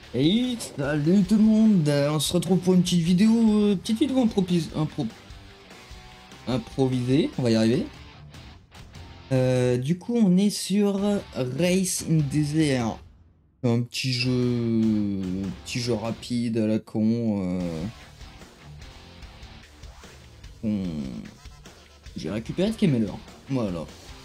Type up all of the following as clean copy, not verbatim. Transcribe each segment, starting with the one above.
Hey, salut tout le monde, on se retrouve pour une petite vidéo improvisée, on va y arriver. Du coup, on est sur Race in Desert, un petit jeu rapide à la con. qu'on- J'ai récupéré de Kemeler, voilà.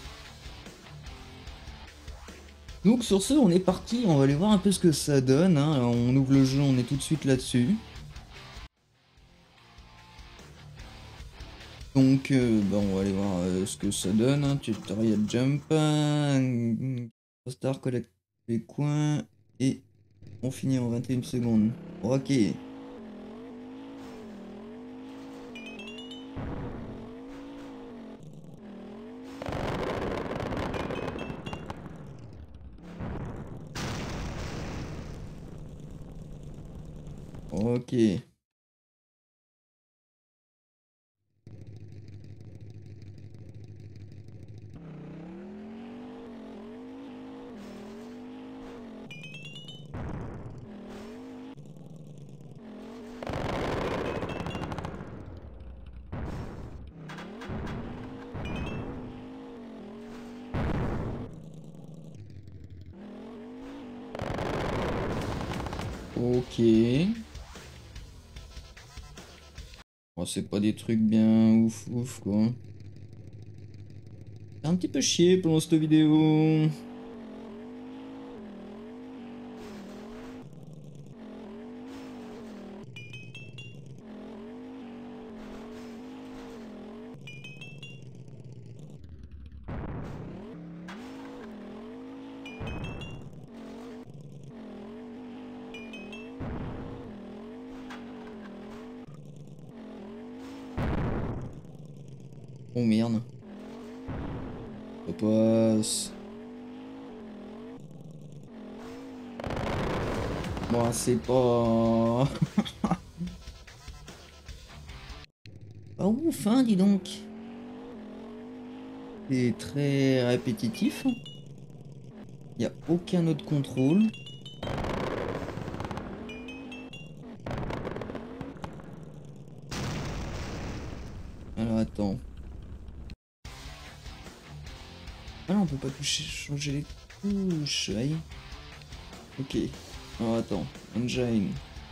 Donc sur ce, on est parti, on va aller voir un peu ce que ça donne, hein. Alors, on ouvre le jeu, on est tout de suite là-dessus. Donc, on va aller voir ce que ça donne, hein. Tutorial jump, star collecte les coins et on finit en 21 secondes. Ok, ok, ok. Bon, c'est pas des trucs bien ouf ouf quoi. C'est un petit peu chier pendant cette vidéo. Oh merde, ça passe. Moi, c'est pas... Pas ouf, hein, dis donc. C'est très répétitif. Y a aucun autre contrôle. Alors attends. Ah non, on peut pas toucher, changer les touches. Aïe. Ok. Alors attends. Engine.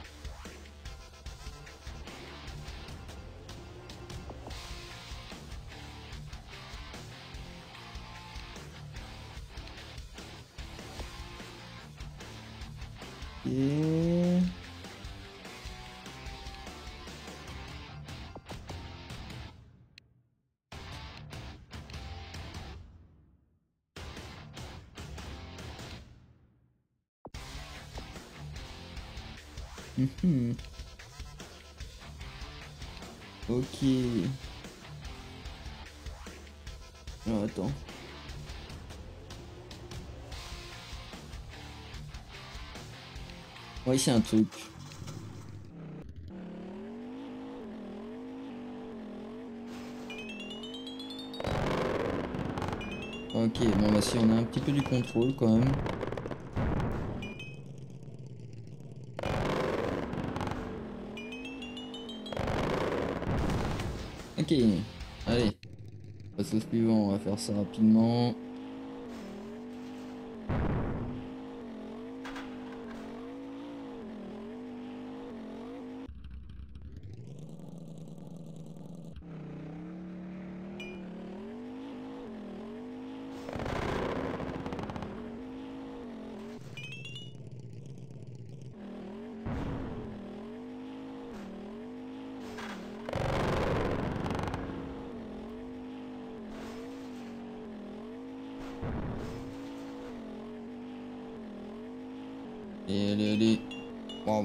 Et... Mhm. Ok. Alors attends. Ouais, c'est un truc. Ok, bon bah si on a un petit peu du contrôle quand même. Ok. Allez. On passe au suivant, on va faire ça rapidement. Et allez, allez. Wow.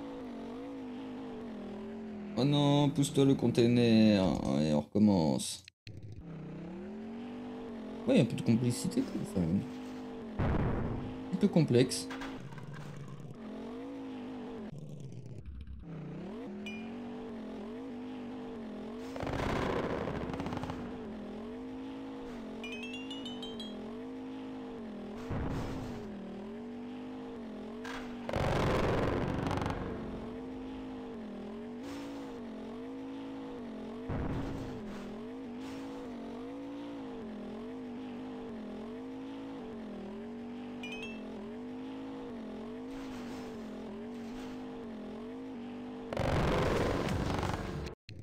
Oh non, pousse-toi le container. Allez, on recommence. Ouais, un peu de complicité, quoi. Enfin, un petit peu complexe.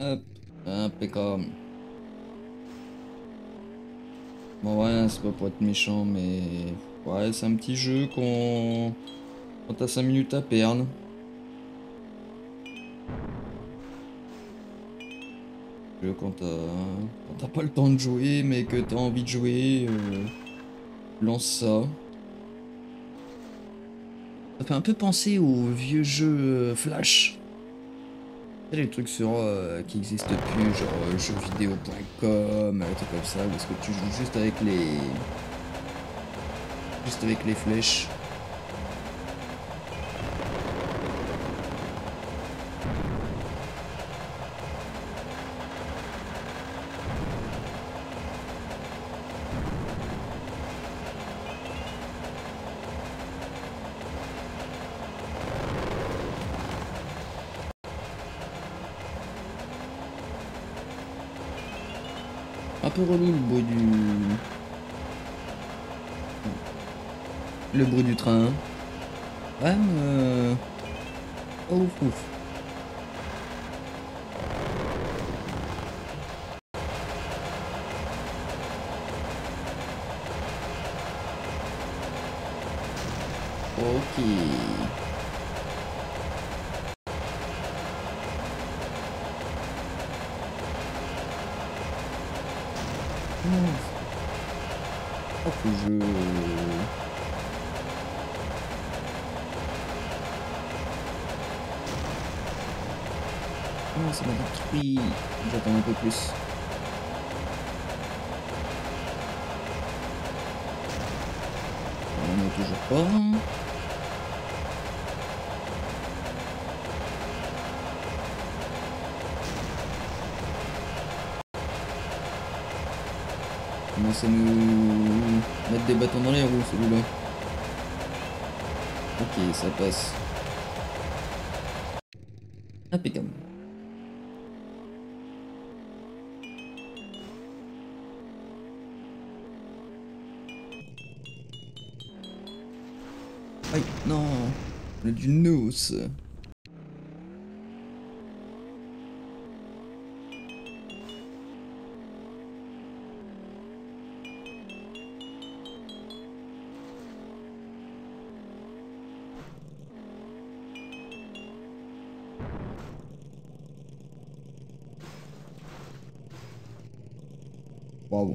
Hop, impeccable. Bon ouais, c'est pas pour être méchant, mais ouais, c'est un petit jeu quand t'as 5 minutes à perdre. Quand t'as pas le temps de jouer, mais que t'as envie de jouer, lance ça. Ça fait un peu penser aux vieux jeux Flash. Tu sais, les trucs sur qui existent plus, genre jeuxvideo.com, des trucs comme ça, où est-ce que tu joues juste avec les flèches. Un peu relou le bruit du train. Ouais, mais pas ouf ouf. Ok. Oh, que je... Ah, ça m'a détruit. J'attends un peu plus. On est toujours pas. Commence à nous mettre des bâtons dans les roues, celui-là. Ok, ça passe. Impeccable. Aïe, non. On a du noce. Waouh.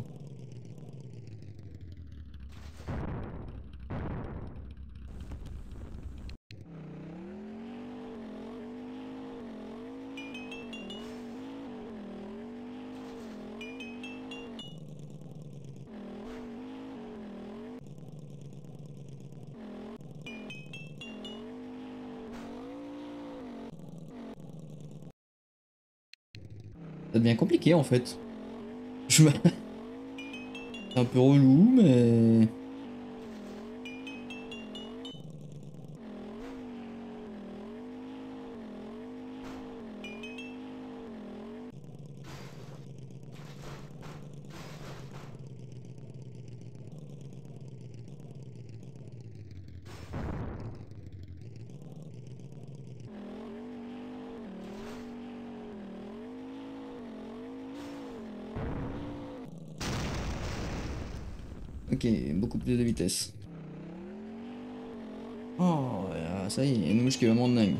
Ça devient compliqué en fait. Je... C'est un peu relou, mais... Ok, beaucoup plus de vitesse. Oh, ça y est, une mouche qui va m'en dingue.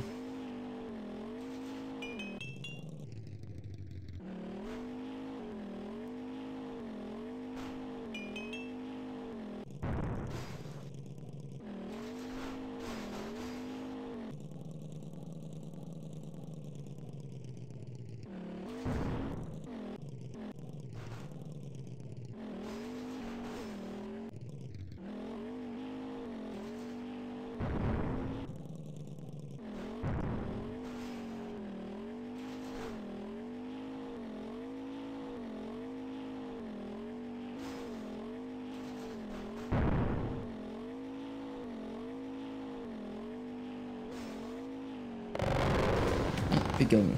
Impeccable.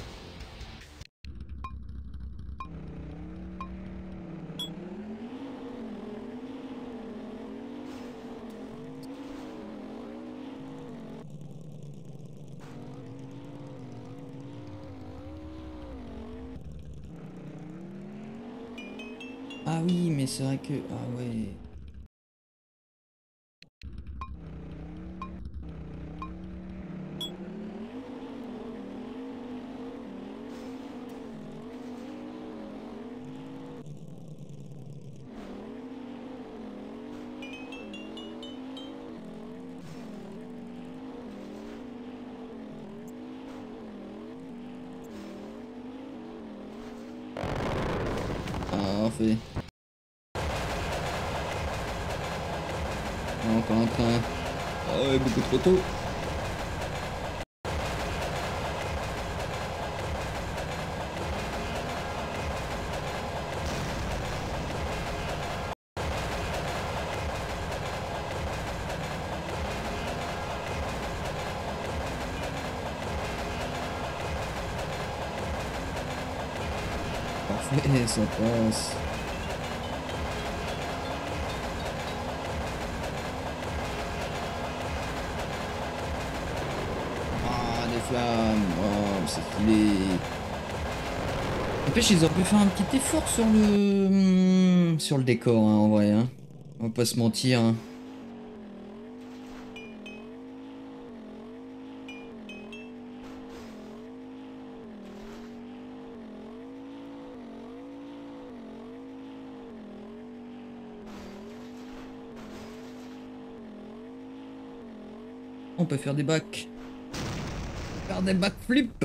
Ah oui, mais c'est vrai que... Ah ouais... Parfait. Encore un train. Ah ouais, beaucoup trop tôt. Parfait, ça passe. Ah, des flammes. Oh, c'est stylé. N'empêche, ils auraient pu faire un petit effort sur le décor, hein, en vrai. Hein. On va pas se mentir. Hein. On peut faire des bacs. Faire des backflips.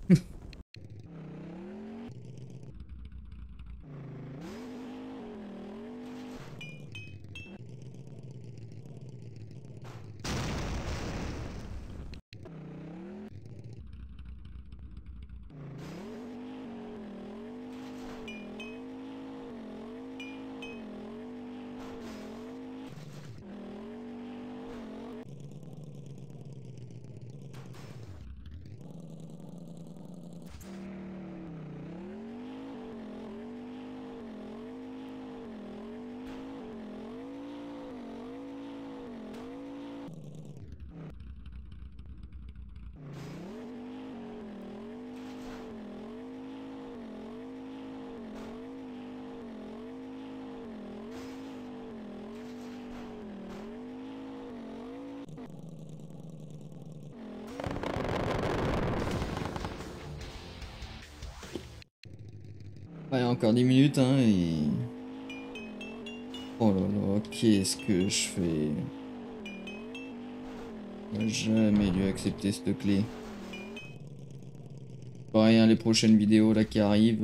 Ouais, encore 10 minutes, hein, et... Oh là là, qu'est-ce que je fais? J'aurais jamais dû accepter cette clé. Pareil, hein, les prochaines vidéos là qui arrivent...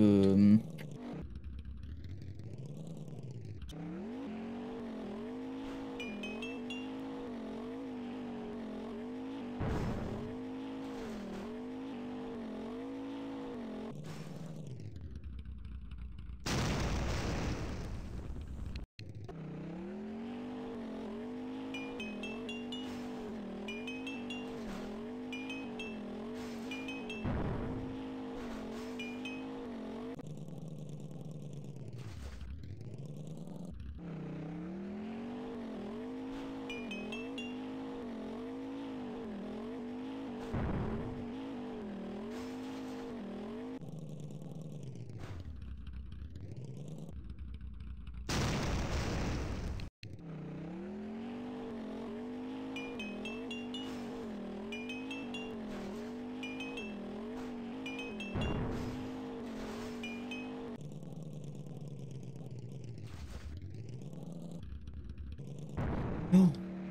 Oh.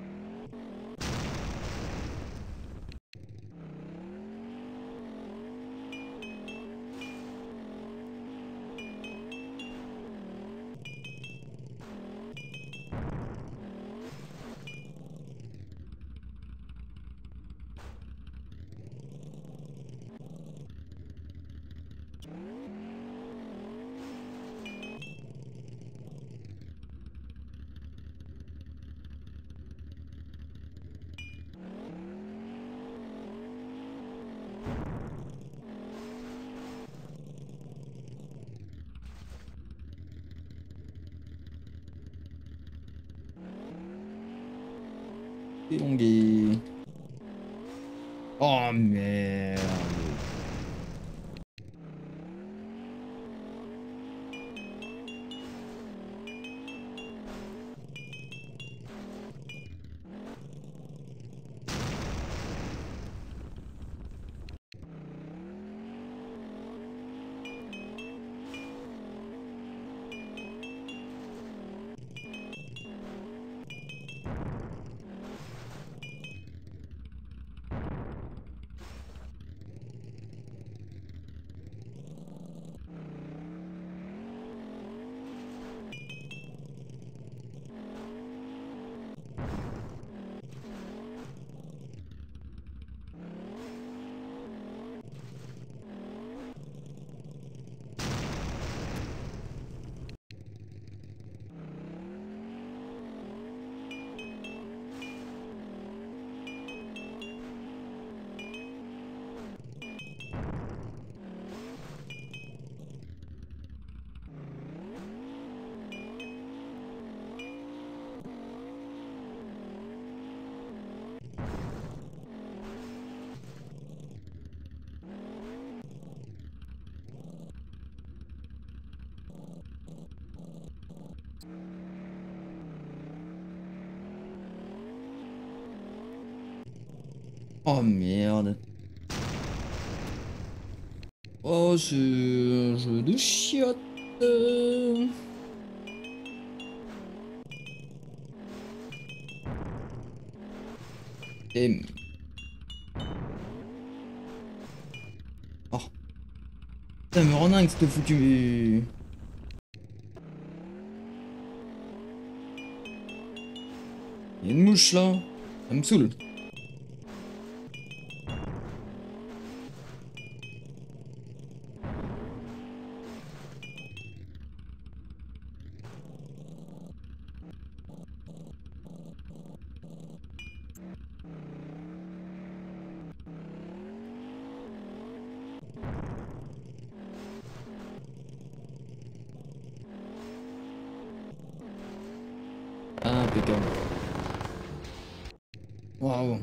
Élongué. Oh merde. Oh merde. Oh, c'est un jeu de chiottes. Et... Oh, ça me rend dingue cette foutu. Il y a une mouche là. Ça me saoule. Ah, impeccable. Waouh.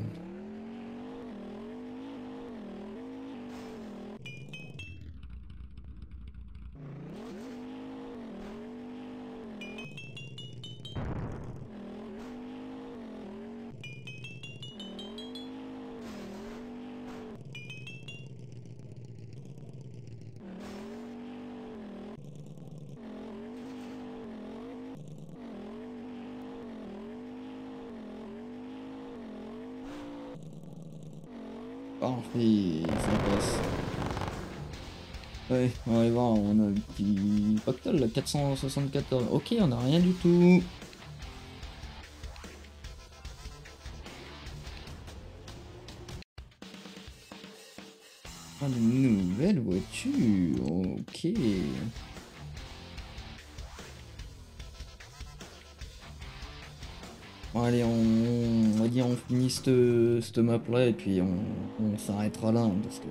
Parfait, ça passe. Ouais, on va aller voir, on a un petit pactole là, 474. Ok, on a rien du tout. Ah, de nouvelles voitures, ok. Bon, allez, on va dire on finit cette map là et puis on s'arrêtera là, hein, parce que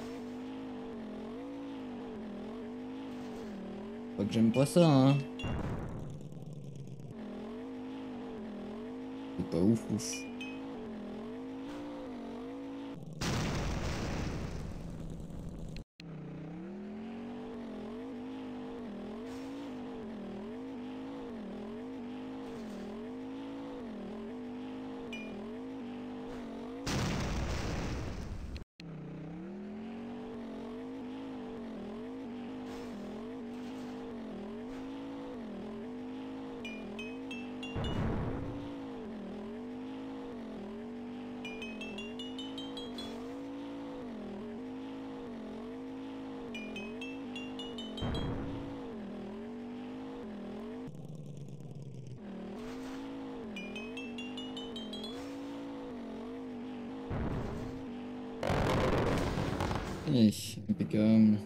pas que j'aime pas ça, hein. C'est pas ouf ouf. Allez, impeccable.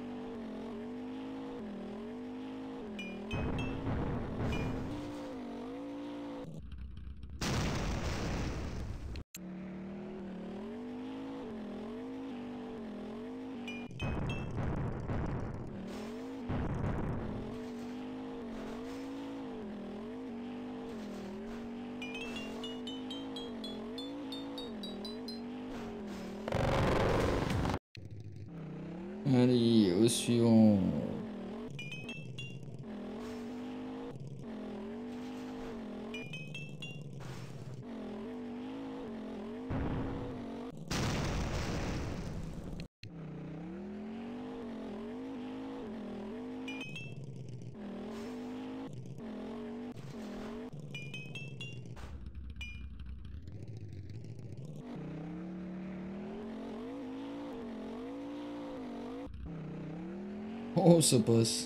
Allez, au suivant. Oh, ça passe.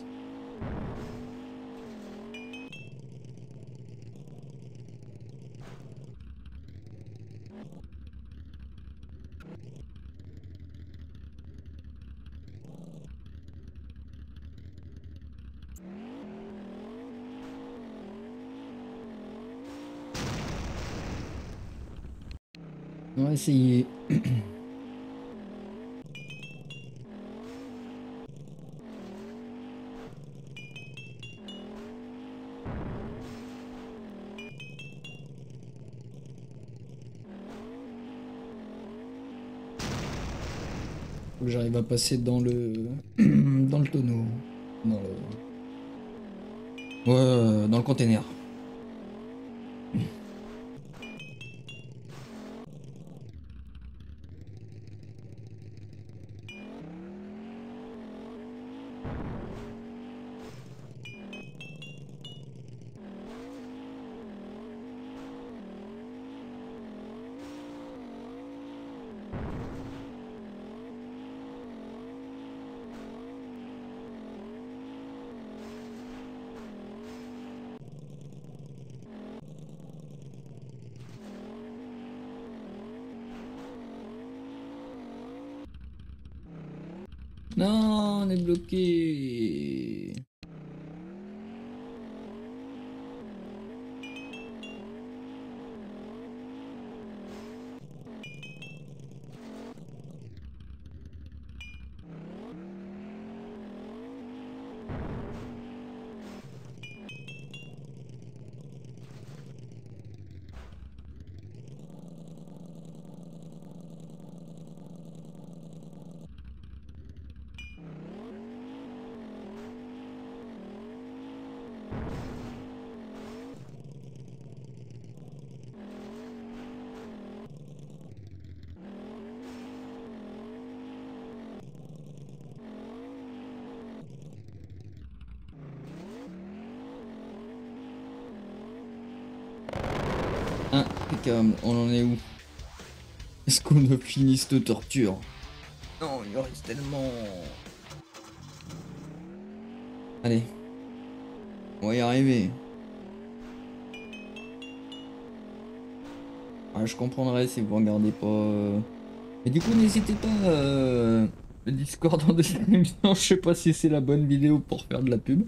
On va essayer. Faut que j'arrive à passer dans le dans le tonneau. Dans le... Ouais, dans le container. Non, on est bloqué. Impeccable, on en est où? Est-ce qu'on a fini cette torture? Non, il en reste tellement. Allez, on va y arriver. Ah, je comprendrais si vous regardez pas. Mais du coup, n'hésitez pas. Le Discord en description. Je sais pas si c'est la bonne vidéo pour faire de la pub.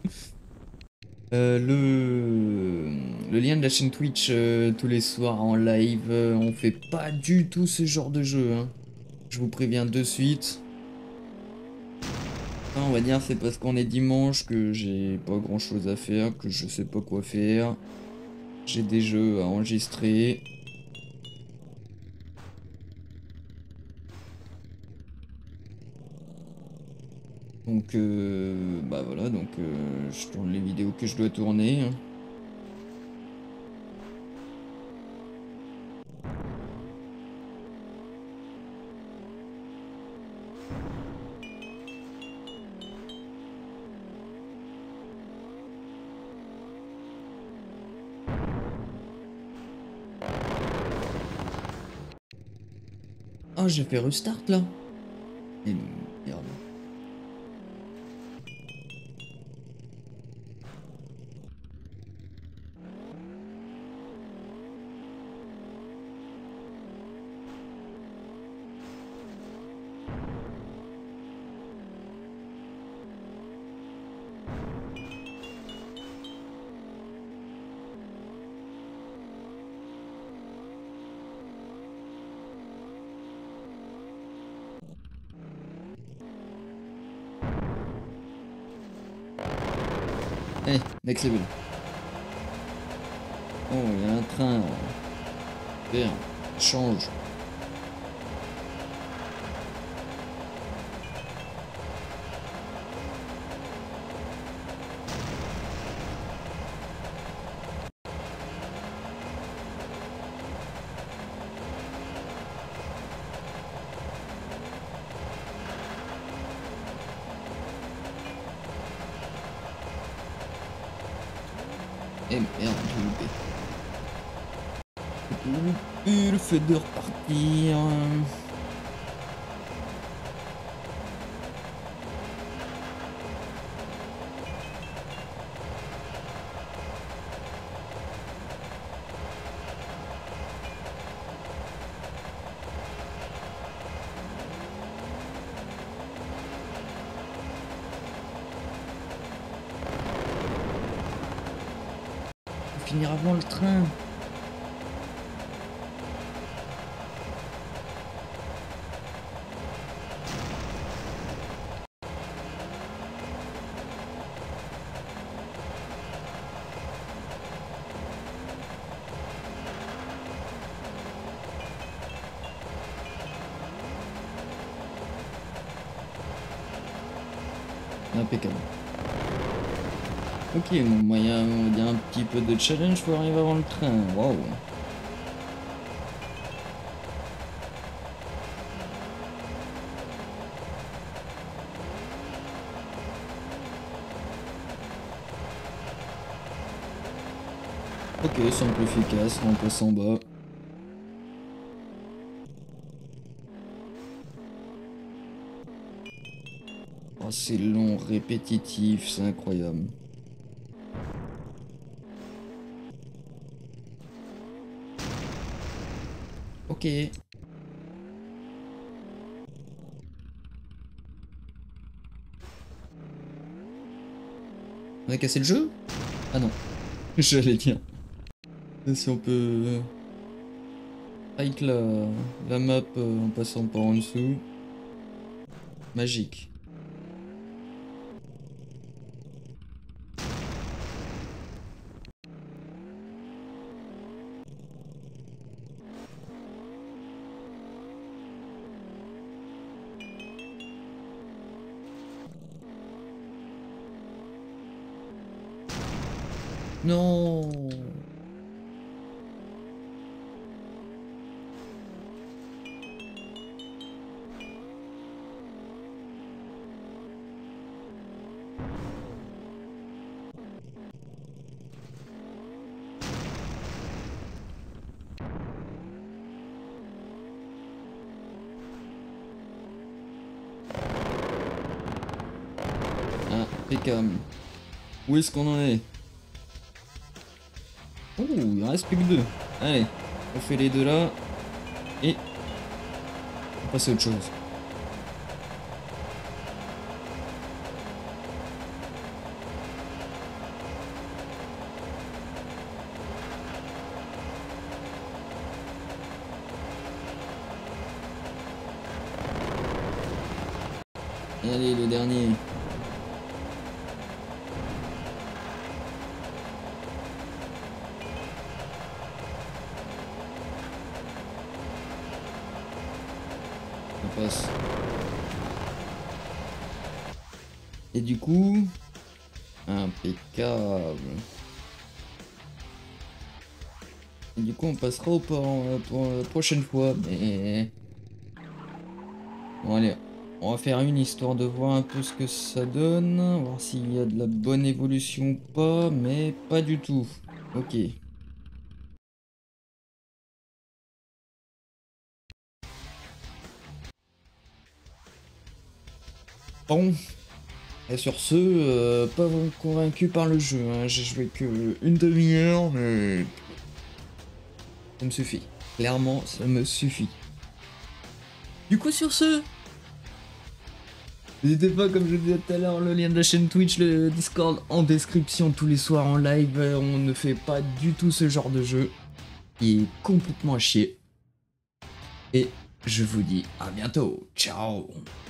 Le lien de la chaîne Twitch tous les soirs en live. On fait pas du tout ce genre de jeu. Hein. Je vous préviens de suite. On va dire c'est parce qu'on est dimanche que j'ai pas grand chose à faire, que je sais pas quoi faire. J'ai des jeux à enregistrer. Donc bah voilà, donc je tourne les vidéos que je dois tourner. Hein. Ah, j'ai fait restart là. Et merde. Allez, next level. Oh, il y a un train. Vert, change. Et merde, j'ai loupé. J'ai loupé le fait de repartir. Finir avant le train. Impeccable. Ok, bon, il y a un petit peu de challenge pour arriver avant le train. Waouh. Ok, simple efficace, on passe en bas. Oh, c'est long, répétitif, c'est incroyable. Ok. On a cassé le jeu? Ah non. J'allais dire. Si on peut... Avec la map en passant par en dessous. Magique. Non. Ah, impeccable. Où est-ce qu'on en est? Oh, il en reste plus que 2. Allez, on fait les 2 là. Et on passe à autre chose. Allez, le dernier. On passe. Et du coup... Impeccable. Et du coup, on passera pour la prochaine fois, mais... Bon, allez. On va faire une histoire de voir un peu ce que ça donne, voir s'il y a de la bonne évolution ou pas, mais pas du tout. Ok. Bon. Et sur ce, pas vraiment convaincu par le jeu, hein. J'ai joué que une demi-heure, mais... Ça me suffit. Clairement, ça me suffit. Du coup, sur ce... N'hésitez pas, comme je disais tout à l'heure, le lien de la chaîne Twitch, le Discord en description tous les soirs en live. On ne fait pas du tout ce genre de jeu. Il est complètement à chier. Et je vous dis à bientôt. Ciao.